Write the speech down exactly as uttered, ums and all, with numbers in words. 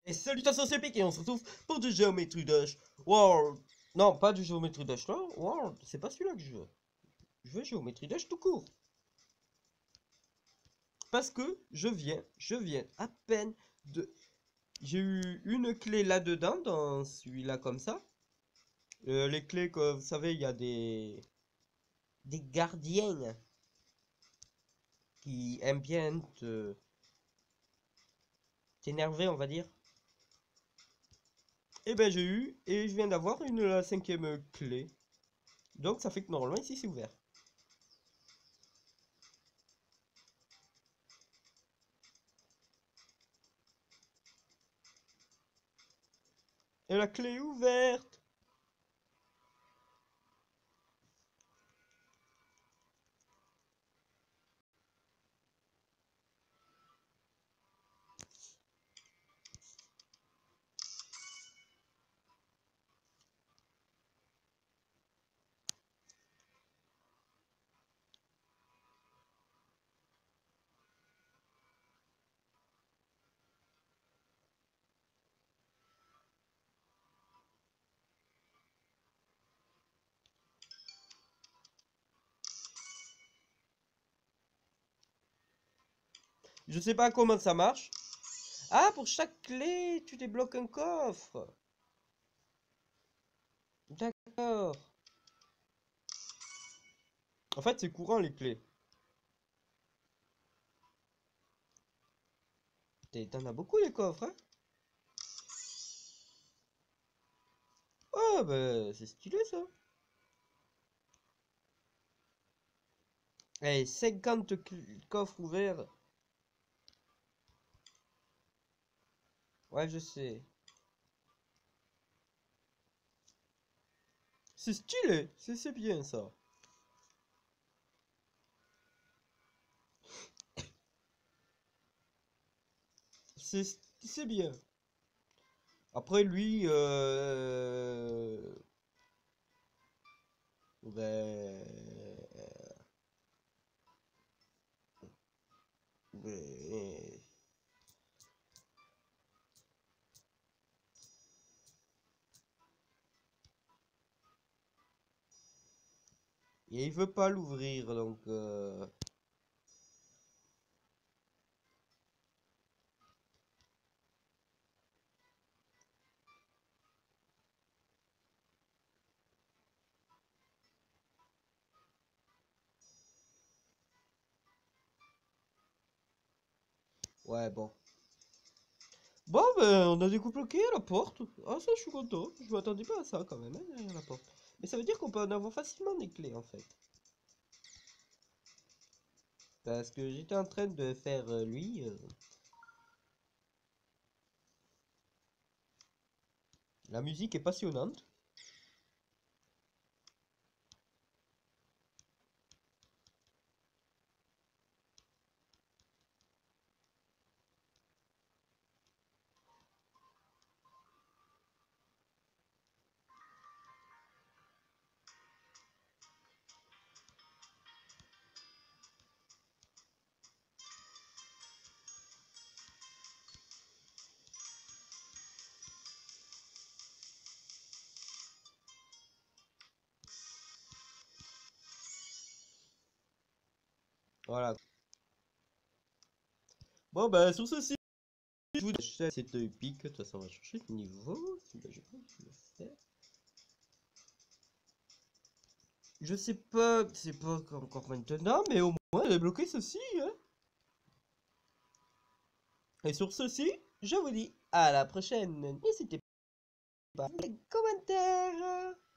Et salutations, c'est Pic et on se retrouve pour du Geometry Dash World. Non, pas du Geometry Dash non, World, c'est pas celui-là que je veux. Je veux Geometry Dash tout court. Parce que je viens, je viens à peine de... J'ai eu une clé là-dedans, dans celui-là comme ça. Euh, les clés que, vous savez, il y a des... Des gardiens qui aiment bien te... t'énerver, on va dire. Et ben j'ai eu, et je viens d'avoir une la cinquième clé. Donc ça fait que normalement ici c'est ouvert. Et la clé est ouverte. Je sais pas comment ça marche. Ah, pour chaque clé, tu débloques un coffre. D'accord. En fait, c'est courant les clés. T'en as beaucoup les coffres, hein? Oh, bah, c'est stylé ça. Eh, cinquante coffres ouverts. Ouais, je sais. C'est stylé, c'est bien ça. C'est bien. Après, lui, euh... Ben... Ben... Et il veut pas l'ouvrir, donc... Euh... Ouais, bon. Bon, ben, on a débloqué la porte. Ah, ça, je suis content. Je m'attendais pas à ça, quand même, hein, derrière la porte. Mais ça veut dire qu'on peut en avoir facilement des clés, en fait. Parce que j'étais en train de faire, euh, lui... euh, La musique est passionnante. Voilà. Bon, ben, sur ceci, je vous dis, c'est épique. De toute façon, on va chercher le niveau. Celui-là, je pense que je le faire. Je sais pas, c'est pas encore maintenant, mais au moins, j'ai débloqué ceci, hein. Et sur ceci, je vous dis à la prochaine. N'hésitez pas à les commentaires.